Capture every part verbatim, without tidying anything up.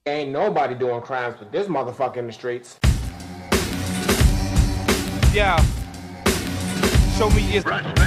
Ain't nobody doing crimes with this motherfucker in the streets. Yeah. Show me your...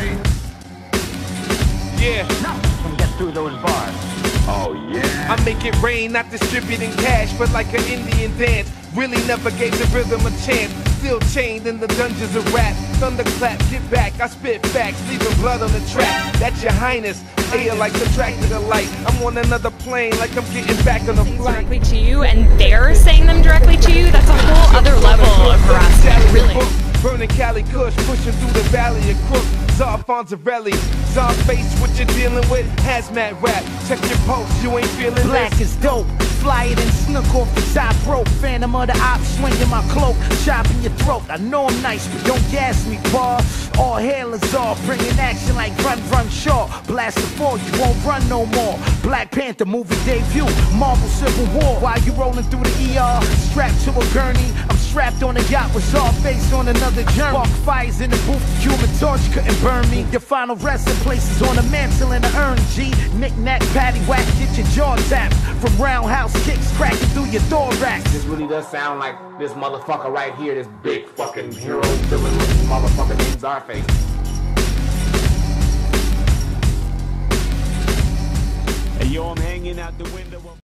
Yeah. Nothing can get through those bars. Oh, yeah. I make it rain, not distributing cash, but like an Indian dance. Really never gave the rhythm a chance. Still chained in the dungeons of rap. Thunderclap, get back. I spit facts, leaving blood on the track. That's your highness. Air like subtracted a light. I'm on another plane, like I'm getting back on the flight. Directly to you, and they're saying them directly to you. That's a whole other level of harassment, really. Burning Cali Kush, pushing through the valley of Crook. Czar Fonzarelli, Czar face, what you're dealing with. Hazmat rap, check your pulse, you ain't feeling Black this. is dope. Fly it and snook off the top rope. Phantom of the op, swinging my cloak, chopping your throat. I know I'm nice, but don't gas me, Paul. All hail is all, bringing action like Run Run Shaw. Blast the fall, you won't run no more. Black Panther movie debut, Marvel Civil War. While you rolling through the E R, strapped to a gurney. I'm strapped on a yacht with Saw face on another journey. Spark fires in the booth, the human torch couldn't burn me. Your final resting places on a mantle and an urn, G. Knick-knack, paddywhack, get your jaw tapped. From roundhouse kicks cracking through your thorax. This really does sound like this motherfucker right here, this big fucking hero villain looking motherfucker named Czarface. Hey, yo, I'm hanging out the window.